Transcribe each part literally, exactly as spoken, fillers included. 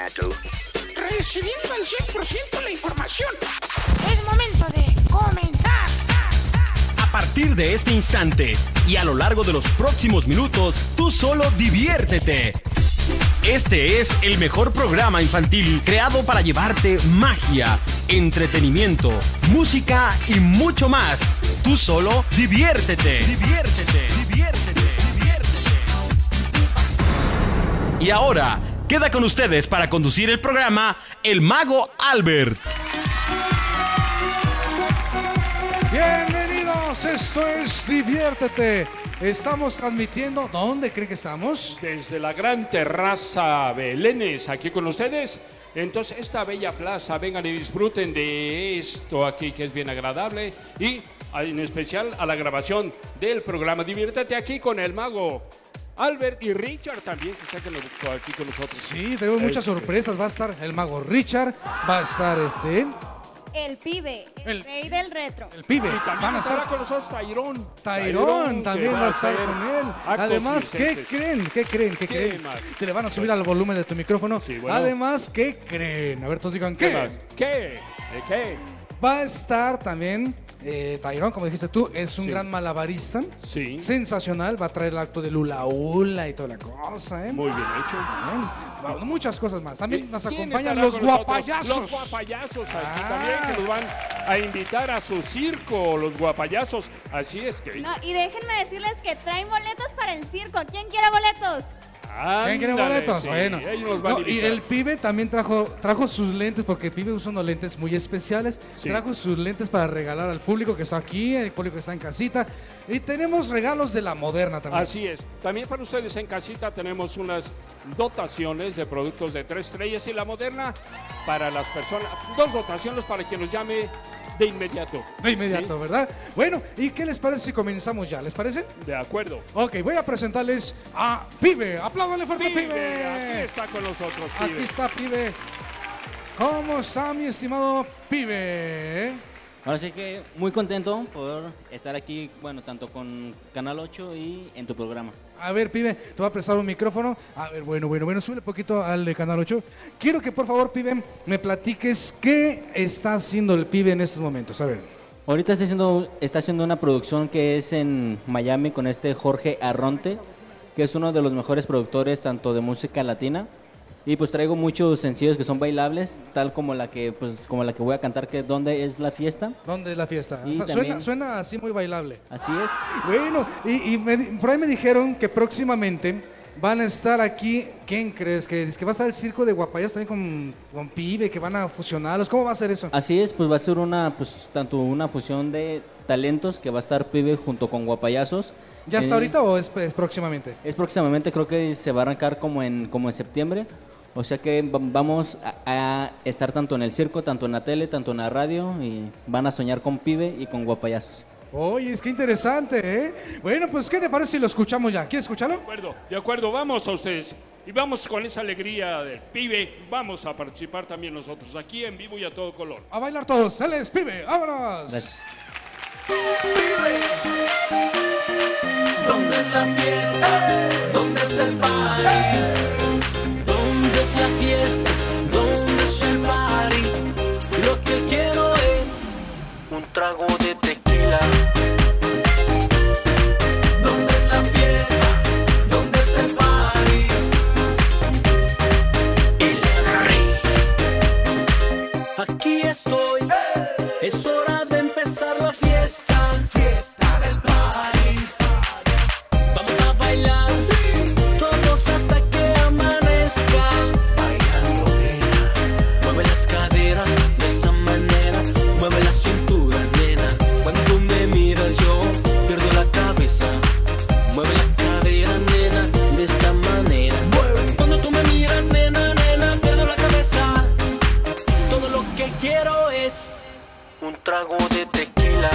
inmediato. Recibiendo al cien por ciento la información. Es momento de comenzar. A partir de este instante y a lo largo de los próximos minutos, tú solo diviértete. Este es el mejor programa infantil creado para llevarte magia, entretenimiento, música y mucho más. Tú solo diviértete. Diviértete, diviértete, diviértete. Y ahora, queda con ustedes para conducir el programa el Mago Albert. Bienvenidos, esto es Diviértete. Estamos transmitiendo, ¿dónde cree que estamos? Desde la gran terraza Belénes, aquí con ustedes. Entonces, esta bella plaza, vengan y disfruten de esto aquí que es bien agradable. Y en especial a la grabación del programa Diviértete aquí con el Mago Albert y Richard también, que está aquí con nosotros. Sí, tenemos muchas este. sorpresas. Va a estar el Mago Richard, va a estar este... El pibe, el, El- rey del retro. el pibe. Y también Van a estará estar... con nosotros Tairón. Tairón también que va a estar hacer con él. actos Además, ¿qué circenses. creen? ¿Qué creen? ¿Qué, ¿Qué creen? más? Te le van a subir al volumen de tu micrófono. Sí, bueno. Además, ¿qué creen? A ver, todos digan, ¿qué? ¿Qué más? ¿Qué? ¿De qué? Va a estar también eh, Tairón, como dijiste tú, es un Sí. gran malabarista. Sí. Sensacional, va a traer el acto de Lula Ula y toda la cosa, ¿eh? Muy bien hecho. Bien. Bueno, muchas cosas más. También nos ¿Quién acompañan estará los con nosotros? guapayazos. Los guapayazos aquí Ah. también, que nos van a invitar a su circo, los guapayazos. Así es que... No, y déjenme decirles que traen boletos para el circo. ¿Quién quiere boletos? ¿Quién quiere Ándale, boletos? sí, Bueno. ellos nos van a No, y invitar. el pibe también trajo, trajo sus lentes, porque el pibe usa unos lentes muy especiales. Sí. Trajo sus lentes para regalar al público que está aquí, el público que está en casita. Y tenemos regalos de la moderna también. Así es. También para ustedes en casita tenemos unas dotaciones de productos de tres estrellas y la moderna para las personas. Dos dotaciones para quien nos llame de inmediato. De inmediato, ¿Sí? ¿verdad? Bueno, ¿y qué les parece si comenzamos ya? ¿Les parece? De acuerdo. Ok, voy a presentarles a Pibe. Apláudale fuerte, Pibe, Pibe. aquí está con nosotros, Aquí Pibe. está, Pibe. ¿Cómo está, mi estimado Pibe? Ahora sí que muy contento por estar aquí, bueno, tanto con Canal ocho y en tu programa. A ver, Pibe, te voy a prestar un micrófono. A ver, bueno, bueno, bueno, sube un poquito al de Canal ocho. Quiero que, por favor, Pibe, me platiques qué está haciendo el Pibe en estos momentos. A ver. Ahorita está haciendo, está haciendo una producción que es en Miami con este Jorge Arronte, que es uno de los mejores productores tanto de música latina. Y pues traigo muchos sencillos que son bailables, tal como la que, pues, como la que voy a cantar, que ¿Dónde es la fiesta? ¿Dónde es la fiesta? Y O sea, también- suena, suena así muy bailable. Así es. Bueno, y, y me di- por ahí me dijeron que próximamente van a estar aquí. ¿Quién crees? Que, que va a estar el circo de Guapayas también con, con Pibe, que van a fusionarlos. ¿Cómo va a ser eso? Así es, pues va a ser una, pues, tanto una fusión de talentos que va a estar Pibe junto con Guapayazos. ¿Ya está Eh, ahorita o es, es próximamente? Es próximamente, creo que se va a arrancar como en, como en septiembre. O sea que va- vamos a, a estar tanto en el circo, tanto en la tele, tanto en la radio y van a soñar con Pibe y con Guapayazos. Oye, es que interesante, ¿eh? Bueno, pues, ¿qué te parece si lo escuchamos ya? ¿Quieres escucharlo? De acuerdo, de acuerdo, vamos a ustedes. Y vamos con esa alegría del Pibe. Vamos a participar también nosotros aquí en vivo y a todo color. A bailar todos. Él es Pibe. ¡Vámonos! Gracias. ¿Dónde es la fiesta? ¿Dónde es el party? ¿Dónde es la fiesta? ¿Dónde es el party? Lo que quiero es un trago de tequila. ¿Dónde es la fiesta? ¿Dónde es el party? El rey. Aquí estoy. Es hora de empezar la fiesta. Fiesta del party. Vamos a bailar todos hasta que amanezca. Bailando, nena. Mueve las caderas de esta manera. Mueve la cintura, nena. Cuando me miras yo pierdo la cabeza. Mueve la cadera, nena, de esta manera. Cuando tú me miras, nena, nena, pierdo la cabeza. Todo lo que quiero es un trago de tequila.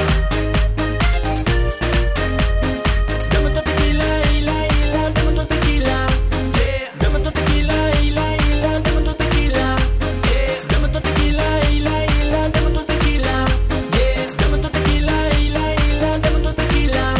Dame tu tequila, hila, hila, dame tu tequila. Yeah. Dame tu tequila, hila, hila, dame tu tequila. Yeah. Dame tu tequila, hila, hila, dame tu tequila. Yeah. Dame tu tequila, hila, hila, dame tu tequila.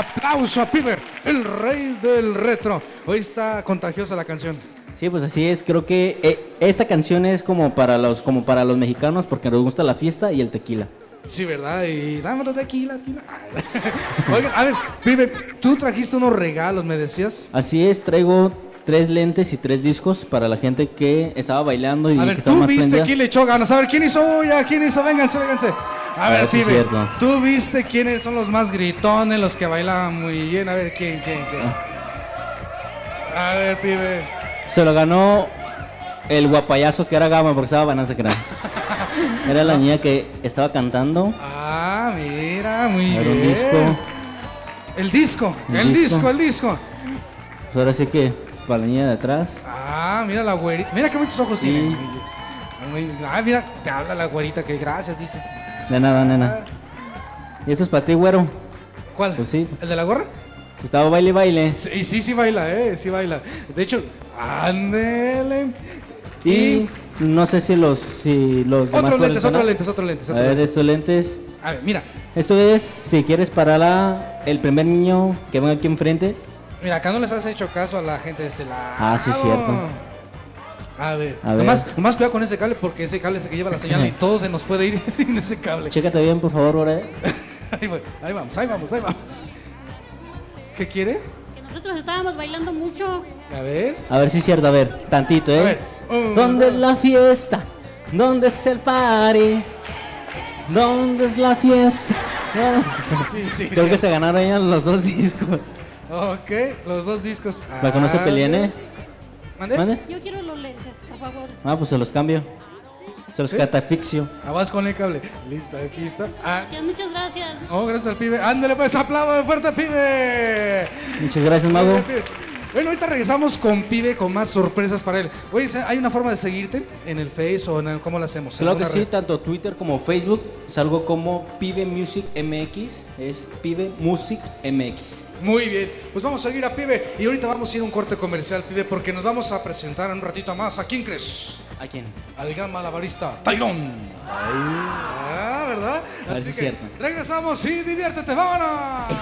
Aplauso a Pibe, el rey del retro. Hoy está contagiosa la canción. Sí, pues así es. Creo que eh, esta canción es como para los como para los mexicanos porque nos gusta la fiesta y el tequila. Sí, ¿verdad? Y dámonos tequila, tequila. Oigan, a ver, Pibe, tú trajiste unos regalos, me decías. Así es, traigo tres lentes y tres discos para la gente que estaba bailando y A que ver, estaba tú más viste prendida. quién le echó ganas. A ver, ¿quién hizo ya? ¿Quién hizo? Vénganse, vénganse. A ver, ver si es Pibe, cierto. tú viste quiénes son los más gritones, los que bailaban muy bien. A ver, ¿quién, quién, quién? A ver, Pibe. Se lo ganó el guapayazo que era Gama porque estaba banana secreta. Era la niña que estaba cantando. Ah, mira, muy Era bien. un disco. El disco, el, El disco. disco. el disco. Pues ahora sí que para la niña de atrás. Ah, mira la güerita. Mira qué bonitos ojos Sí. tiene. Muy- Ah, mira, te habla la güerita, que gracias, dice. De nada, nena. Y esto es para ti, güero. ¿Cuál? Pues sí. ¿El de la gorra? Estaba baile y baile. Sí, sí, sí baila, eh, sí baila. De hecho, ándele. Y no sé si los si los demás Otros pueden lentes, sonar. otros lentes, otros lentes. A otros ver, lentes. estos lentes. A ver, mira. Esto es, si quieres para la, el primer niño que venga aquí enfrente. Mira, acá no les has hecho caso a la gente de este lado. Ah, sí, cierto. A ver, A ver. nomás, nomás cuidado con ese cable porque ese cable es el que lleva la señal y todo se nos puede ir sin ese cable. Chécate bien, por favor, ahora. eh. Ahí, voy, ahí vamos, ahí vamos, ahí vamos. ¿Qué quiere? Que nosotros estábamos bailando mucho. ¿Ya ves? A ver si es cierto, a ver, tantito, ¿eh? A ver. un, ¿Dónde es dos. la fiesta? ¿Dónde es el party? ¿Dónde es la fiesta? Sí, sí, Creo sí. que se ganaron ya los dos discos. Ok, los dos discos. Para que no se Ah, peleen, ¿eh? ¿Mande? ¿Mande? Yo quiero los lentes, por favor. Ah, pues se los cambio. Se los ¿Sí? catafixio. Aguas con el cable. Listo, aquí está. Ah, Gracias, muchas gracias. oh, gracias al pibe. Ándale pues, aplaudo fuerte, pibe. Muchas gracias, mago. Ándale, pibe. Bueno, ahorita regresamos con Pibe con más sorpresas para él. Oye, ¿hay una forma de seguirte en el Face o en el, cómo lo hacemos? Claro que ¿Alguna sí, red? tanto Twitter como Facebook. Salgo como Pibe Music M X. Es Pibe Music M X. Muy bien, pues vamos a seguir a Pibe y ahorita vamos a ir a un corte comercial, Pibe, porque nos vamos a presentar en un ratito más. ¿A quién crees? ¿A quién? Al gran malabarista Tyrone. Ah, ¿verdad? A ver si Así es que cierto. regresamos y diviértete, vámonos.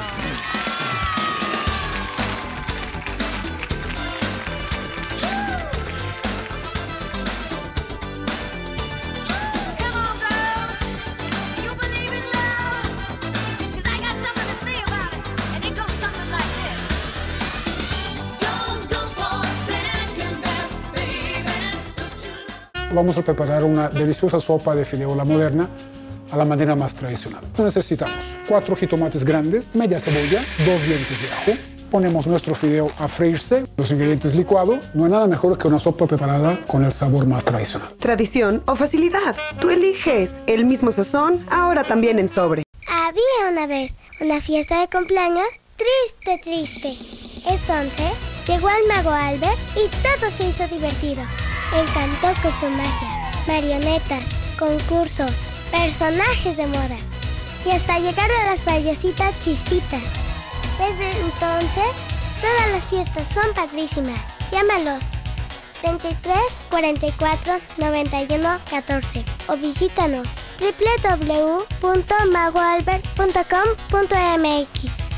Come on, girls. You believe in love? 'Cause I got something to say about it. And it goes something like this. Don't go for second best, baby. Vamos a preparar una deliciosa sopa de fideo a la moderna a la manera más tradicional. Necesitamos cuatro jitomates grandes, media cebolla, dos dientes de ajo. Ponemos nuestro fideo a freírse, los ingredientes licuados. No hay nada mejor que una sopa preparada con el sabor más tradicional. Tradición o facilidad. Tú eliges el mismo sazón, ahora también en sobre. Había una vez una fiesta de cumpleaños triste, triste. Entonces llegó el mago Albert y todo se hizo divertido. Encantó con su magia, marionetas, concursos, personajes de moda y hasta llegaron a las payasitas chispitas. Desde entonces, todas las fiestas son padrísimas. Llámalos veintitrés, cuarenta y cuatro, noventa y uno, catorce o visítanos doble u doble u doble u punto mago albert punto com punto m x.